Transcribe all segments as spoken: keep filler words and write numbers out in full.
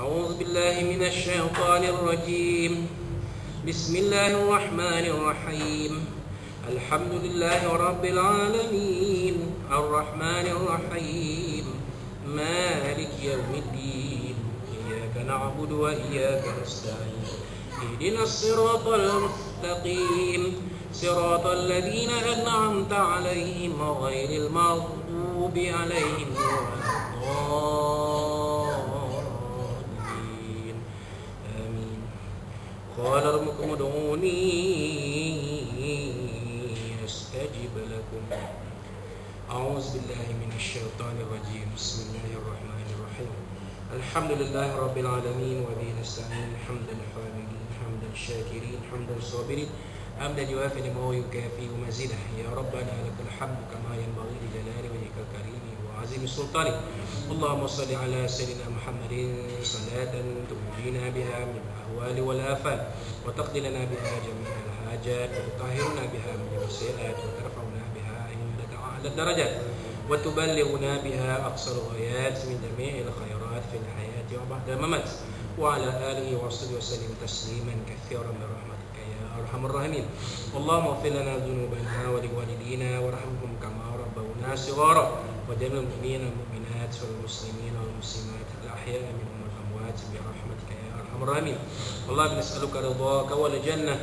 أعوذ بالله من الشيطان الرجيم. بسم الله الرحمن الرحيم. الحمد لله رب العالمين الرحمن الرحيم مالك يوم الدين إياك نعبد وإياك نستعين اهدنا الصراط المستقيم صراط الذين أنعمت عليهم غير المغضوب عليهم ولا الضالين آمين. قال ربكم ادعوني أستجب لكم. أعوذ بالله من الشيطان الرجيم. بسم الله الرحمن الرحيم. الحمد لله رب العالمين وبه نستعين حمدا الحامدين حمدا الشاكرين حمدا الصابرين حمدا يوافي نعمه يكافئ مزيده. يا ربنا لك الحمد كما ينبغي لجلال وجهك الكريم وعظيم سلطانك. اللهم صل على سيدنا محمد صلاة تنجينا بها من الأهوال والآفات وتقضي لنا بها جميع الحاجات وتطهرنا بها من السيئات وترفعنا بها عندك أعلى الدرجات وتبلغنا بها أقصى الغايات من جميع الخيرات في الحياة وبعد الممات. وعلى آله وصحبه وسلم تسليما كثيرا برحمتك يا أرحم الراحمين. اللهم اغفر لنا ذنوبنا ولوالدينا وارحمهم كما ربونا صغارا وجميع المؤمنين والمؤمنات والمسلمين والمسلمات الأحياء منهم والأموات برحمتك يا أرحم الراحمين. اللهم نسألك رضاك والجنة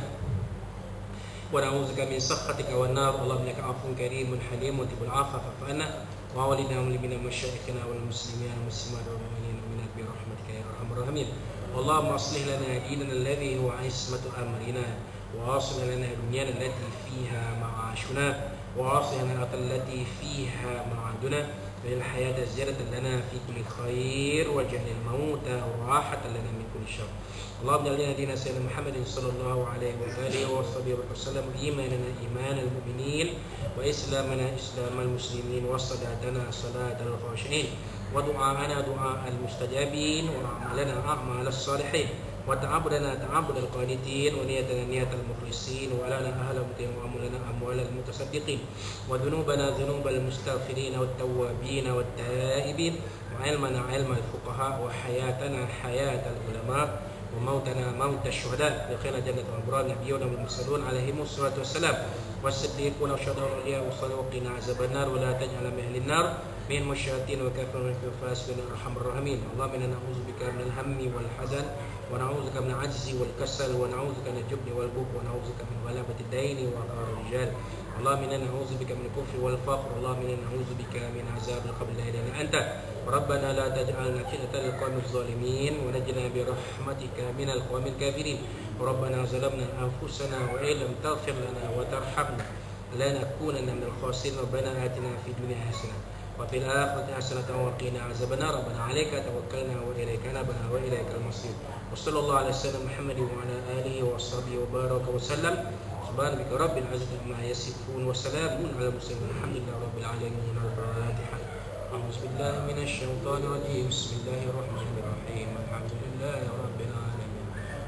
ونعوذ بك من سخطك والنار. اللهم انك عفو كريم حليم تحب العفو فاعف عنا ووالدنا ومن مشايخنا والمسلمين والمسلمات والمؤمنين والمؤمنات برحمتك يا ارحم الراحمين. اللهم اصلح لنا ديننا الذي هو عصمة امرنا واصلح لنا دنيانا التي فيها معاشنا واصلح لنا التي فيها معادنا من الحياة زيادة لنا في كل خير واجعل الموت راحة لنا من كل شر. اللهم اجعل دين سيدنا محمد صلى الله عليه وآله وصحبه وسلم إيماننا إيمان المؤمنين وإسلامنا إسلام المسلمين وصلاتنا صلاة الخاشعين ودعاءنا دعاء المستجابين وأعمالنا أعمال الصالحين وتعبدنا تعبد القانتين ونيتنا نية المخلصين وأهلنا أهل المتقين وأموالنا أموال المتصدقين وذنوبنا ذنوب المستغفرين والتوابين والتائبين وعلمنا علم الفقهاء وحياتنا حياة العلماء وموتنا موت الشهداء دخلنا جنة الأبرار نبينا والمرسلون عليهم الصلاة والسلام والصديقون والشهداء والأولياء والصالحين وقنا عذاب النار ولا تجعل من أهل النار منهم الشياطين وكافرون والفاسقين أرحم الراحمين. اللهم إنا نعوذ بك من الهم والحزن ونعوذ بك من العجز والكسل ونعوذ بك من الجبن والبخل ونعوذ بك من غلبة الدين وقهر الرجال. اللهم إنا نعوذ بك من الكفر والفقر. اللهم إنا نعوذ بك من عذاب القبر لا إله إلا أنت. ربنا لا تجعلنا فتنة للقوم الظالمين ونجنا برحمتك من القوم الكافرين. ربنا ظلمنا أنفسنا وإن لم تغفر لنا وترحمنا لنكونن من الخاسرين. ربنا آتنا في الدنيا حسنة وفي الآخرة حسنة وقنا عذاب النار. ربنا عليك توكلنا وإليك نبنا وإليك المصير. وصلى الله على سيدنا محمد وعلى آله وصحبه وبارك وسلم. سبحان ربك رب العزة عما يصفون وسلام على المرسلين والحمد لله رب العالمين. الفاتحة. أعوذ بالله من الشيطان الرجيم. بسم الله الرحمن الرحيم. الحمد لله رب العالمين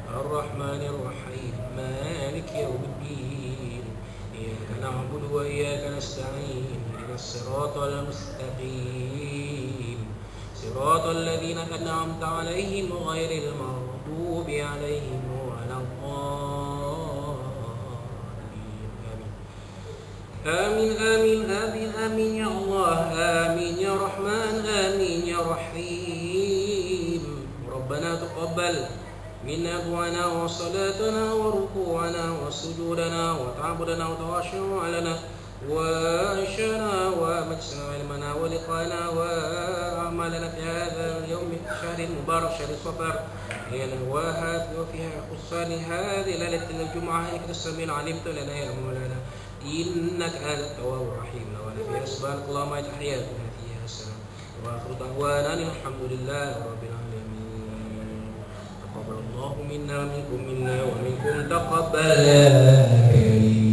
الرحمن الرحيم مالك يوم الدين إياك نعبد وإياك نستعين اهدنا الصراط المستقيم صراط الذين أنعمت عليهم غير المغضوب عليهم ولا الضالين. آمين آمين آمين آمين يا الله آمين يا رحمن آمين يا رحيم. ربنا تقبل منا دعانا وصلاتنا وركوعنا وسجودنا وتعبدنا وتواشعنا وعشنا ومجلسنا وعلمنا ولقانا وأعمالنا في هذا اليوم شهر المبارك شهر صفر وهذا وفيها خصوصا هذه ليلة الجمعة إنك السميع العليم لنا يا مولانا إنك أنت التواب الرحيم. ونبي سبحانك اللهم اجعل حياتنا فيها سلام وآخر دعوانا الحمد لله رب العالمين. تقبل الله منا ومنكم منا ومنكم تقبل.